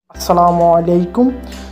আসসালামু আলাইকুম।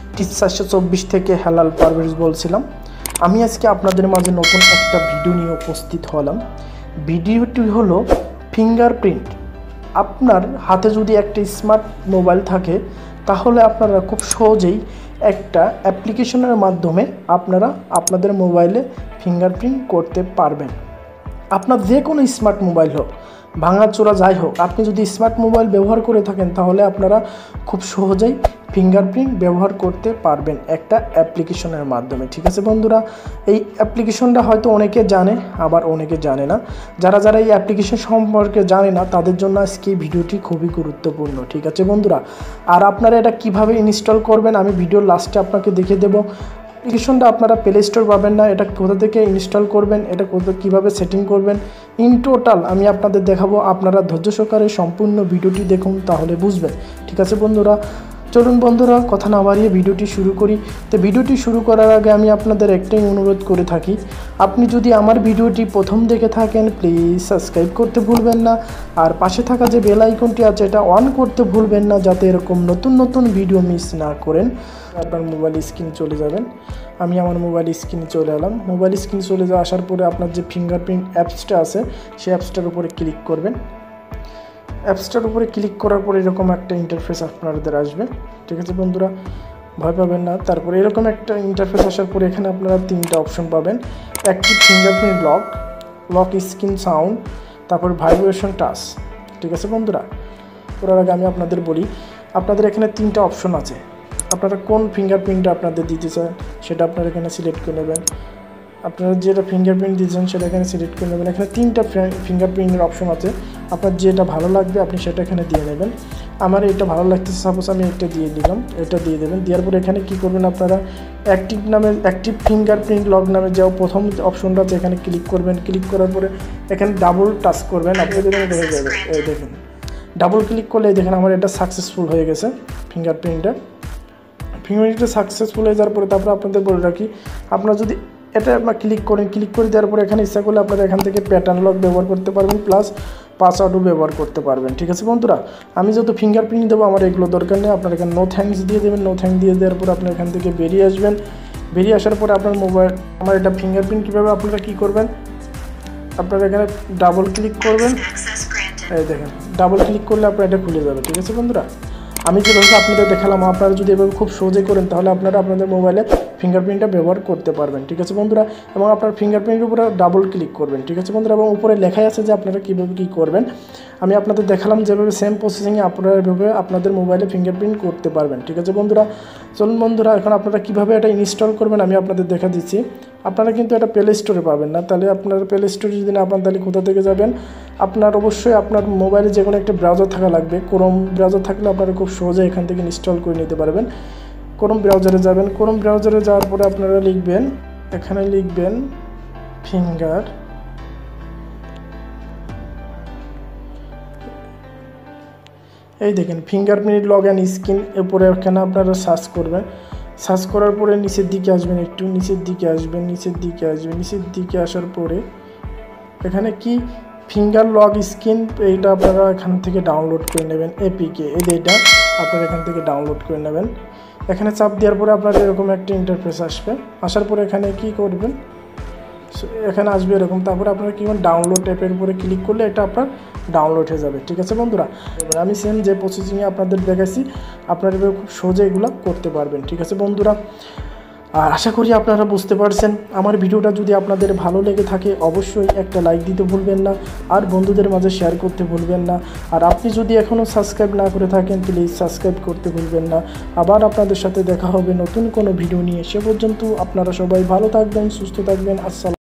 424 থেকে হেলাল পারভেজ বলছিলাম। আমি আজকে আপনাদের মাঝে নতুন একটা ভিডিও নিয়ে উপস্থিত হলাম। ভিডিওটি হলো ফিঙ্গারপ্রিন্ট। আপনার হাতে যদি একটা স্মার্ট মোবাইল থাকে তাহলে আপনারা খুব সহজেই একটা অ্যাপ্লিকেশনের মাধ্যমে আপনারা আপনাদের মোবাইলে ফিঙ্গারপ্রিন্ট করতে পারবেন। আপনার যে কোনো স্মার্ট মোবাইল হোক, ভাঙাচোরা যাই হোক, আপনি যদি স্মার্ট মোবাইল ব্যবহার করে থাকেন তাহলে আপনারা খুব সহজেই ফিঙ্গারপ্রিন্ট ব্যবহার করতে পারবেন একটা অ্যাপ্লিকেশনের মাধ্যমে। ঠিক আছে বন্ধুরা, এই অ্যাপ্লিকেশনটা হয়তো অনেকে জানে, আবার অনেকে জানে না। যারা যারা এই অ্যাপ্লিকেশন সম্পর্কে জানে না তাদের জন্য আজকে ভিডিওটি খুবই গুরুত্বপূর্ণ। ঠিক আছে বন্ধুরা, আর আপনারা এটা কিভাবে ইনস্টল করবেন আমি ভিডিওর লাস্টে আপনাকে দেখিয়ে দেবো। অ্যাপ্লিকেশনটা আপনারা প্লে স্টোর পাবেন না, এটা কোথা থেকে ইনস্টল করবেন, এটা কীভাবে সেটিং করবেন, ইন টোটাল আমি আপনাদের দেখাবো। আপনারা ধৈর্য সহকারে সম্পূর্ণ ভিডিওটি দেখুন, তাহলে বুঝবেন। ঠিক আছে বন্ধুরা, চলুন বন্ধুরা কথা না বাড়িয়ে ভিডিওটি শুরু করি। তো ভিডিওটি শুরু করার আগে আমি আপনাদের একটাই অনুরোধ করে থাকি, আপনি যদি আমার ভিডিওটি প্রথম দেখে থাকেন প্লিজ সাবস্ক্রাইব করতে ভুলবেন না, আর পাশে থাকা যে বেল আইকনটি আছে এটা অন করতে ভুলবেন না, যাতে এরকম নতুন নতুন ভিডিও মিস না করেন। আপনার মোবাইল স্ক্রিন চলে যাবেন। আমি আমার মোবাইল স্ক্রিনে চলে এলাম। মোবাইল স্ক্রিন চলে আসার পরে আপনার যে ফিঙ্গারপ্রিন্ট অ্যাপসটা আছে সেই অ্যাপসটার উপরে ক্লিক করবেন। অ্যাপসটার উপরে ক্লিক করার পরে এরকম একটা ইন্টারফেস আপনাদের আসবে। ঠিক আছে বন্ধুরা, ভয় পাবেন না। তারপরে এরকম একটা ইন্টারফেস আসার পরে এখানে আপনারা তিনটা অপশন পাবেন: active fingerprint lock, lock screen sound, তারপর ভাইব্রেশন টাচ। ঠিক আছে বন্ধুরা, করার আগে আমি আপনাদের বলি, আপনাদের এখানে তিনটা অপশন আছে। আপনারা কোন ফিঙ্গারপ্রিন্টটা আপনাদের দিতে চান সেটা আপনারা এখানে সিলেক্ট করে নেবেন। আপনারা যেটা ফিঙ্গারপ্রিন্ট দিয়েছেন সেটা এখানে সিলেক্ট করে নেবেন। এখানে তিনটা ফিঙ্গারপ্রিন্টের অপশন আছে, আপনার যেটা ভালো লাগবে আপনি সেটা এখানে দিয়ে নেবেন। আমার এটা ভালো লাগতেছে, সাপোজ আমি এটা দিয়ে দিলাম, এটা দিয়ে দেবেন। দেওয়ার পরে এখানে কী করবেন, আপনারা অ্যাক্টিভ ফিঙ্গারপ্রিন্ট লক নামে যে প্রথম অপশনটা আছে এখানে ক্লিক করবেন। ক্লিক করার পরে এখানে ডাবল টাচ করবেন, আপনি দেখবেন এটা হয়ে যাবে। এই দেখেন, ডাবল ক্লিক করলে দেখেন আমার এটা সাকসেসফুল হয়ে গেছে। ফিঙ্গারপ্রিন্টটা সাকসেসফুল হয়ে যাওয়ার পরে তারপরে আপনাদের বলে রাখি, আপনারা যদি এটা আপনার ক্লিক করে দেওয়ার পরে এখানে ইচ্ছা করলে আপনারা এখান থেকে প্যাটার্ন লক ব্যবহার করতে পারবেন, প্লাস পাসওয়ার্ডও ব্যবহার করতে পারবেন। ঠিক আছে বন্ধুরা, আমি যেহেতু ফিঙ্গারপ্রিন্ট দেবো আমার এগুলো দরকার নেই। আপনারা এখানে নো থ্যাঙ্কস দিয়ে দেবেন। নো থ্যাঙ্ক দিয়ে দেওয়ার পরে আপনারা এখান থেকে বেরিয়ে আসবেন। বেরিয়ে আসার পরে আপনার মোবাইল, আমার এটা ফিঙ্গারপ্রিন্ট কীভাবে আপনারা কী করবেন, আপনারা এখানে ডাবল ক্লিক করবেন। এই দেখেন, ডাবল ক্লিক করলে আপনার এটা খুলে যাবে। ঠিক আছে বন্ধুরা, আমি যেভাবে আপনাদের দেখালাম আপনারা যদি এভাবে খুব সহজে করেন তাহলে আপনারা আপনাদের মোবাইলে ফিঙ্গারপ্রিন্টটা ব্যবহার করতে পারবেন। ঠিক আছে বন্ধুরা, এবং আপনার ফিঙ্গারপ্রিন্টের উপরে ডাবল ক্লিক করবেন। ঠিক আছে বন্ধুরা, এবং উপরে লেখাই আছে যে আপনারা কীভাবে কী করবেন। আমি আপনাদের দেখালাম যেভাবে সেম প্রসেসিংয়ে আপনারা এভাবে আপনাদের মোবাইলে ফিঙ্গারপ্রিন্ট করতে পারবেন। ঠিক আছে বন্ধুরা, চলুন বন্ধুরা এখন আপনারা কীভাবে এটা ইনস্টল করবেন আমি আপনাদের দেখা দিচ্ছি। আপনারা কিন্তু এটা প্লে স্টোরে পাবেন না, তাহলে আপনারা প্লে স্টোরে যদি না পান তাহলে কোথা থেকে যাবেন, আপনার অবশ্যই আপনার মোবাইলে যে কোনো একটা ব্রাউজার থাকা লাগবে। ক্রোম ব্রাউজার থাকলে আপনারা খুব সহজে এখান থেকে ইনস্টল করে নিতে পারবেন। ক্রোম ব্রাউজারে যাবেন। ক্রোম ব্রাউজারে যাওয়ার পরে আপনারা লিখবেন, এখানে লিখবেন ফিঙ্গার, এই দেখেন ফিঙ্গারপ্রিন্ট লগ অ্যান্ড স্ক্রিন, এরপরে এখানে আপনারা সার্চ করবেন। সার্চ করার পরে নিচের দিকে আসবেন, একটু নিচের দিকে আসবেন, নিচের দিকে আসার পরে এখানে কি ফিঙ্গার লগ স্ক্রিন, এইটা আপনারা এখান থেকে ডাউনলোড করে নেবেন। এপিকে এইটা আপনারা এখান থেকে ডাউনলোড করে নেবেন। এখানে চাপ দেওয়ার পরে আপনাদের এরকম একটা ইন্টারফেস আসবে। আসার পরে এখানে কি করবেন, এখানে আসবে এরকম। তারপরে আপনারা কি করবেন, ডাউনলোড অ্যাপের উপরে ক্লিক করলে এটা আপনার ডাউনলোড হয়ে যাবে। ঠিক আছে বন্ধুরা, আমি সেম যে প্রসেসিংয়ে আপনাদের দেখাইছি আপনারা এভাবে খুব সহজে এগুলো করতে পারবেন। ঠিক আছে বন্ধুরা, আর আশা করি আপনারা বুঝতে পারছেন। আমার ভিডিওটা যদি আপনাদের ভালো লেগে থাকে অবশ্যই একটা লাইক দিতে ভুলবেন না, আর বন্ধুদের মাঝে শেয়ার করতে ভুলবেন না। আর আপনি যদি এখনও সাবস্ক্রাইব না করে থাকেন প্লিজ সাবস্ক্রাইব করতে ভুলবেন না। আবার আপনাদের সাথে দেখা হবে নতুন কোনো ভিডিও নিয়ে। সে পর্যন্ত আপনারা সবাই ভালো থাকবেন, সুস্থ থাকবেন। আসসালাম।